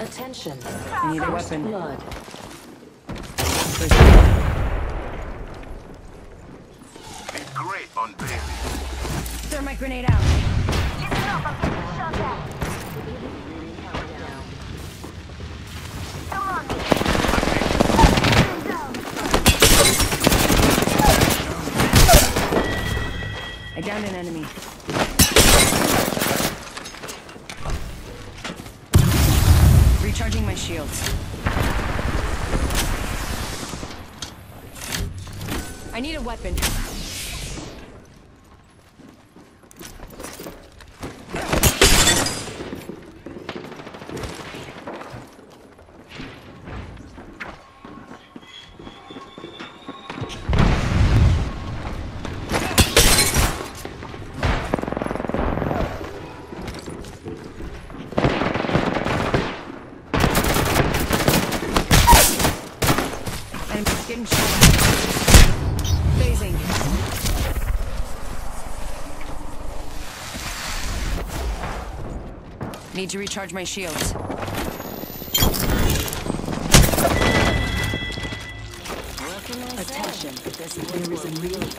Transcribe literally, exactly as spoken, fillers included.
Attention. I need a First weapon. blood. First blood. Be great on baby. Thermite grenade out. Listen up, I'm getting shot at. Come on. I downed an enemy. Recharging my shields. I need a weapon. I'm getting shot. Phasing. Need to recharge my shields. Attention. There is a new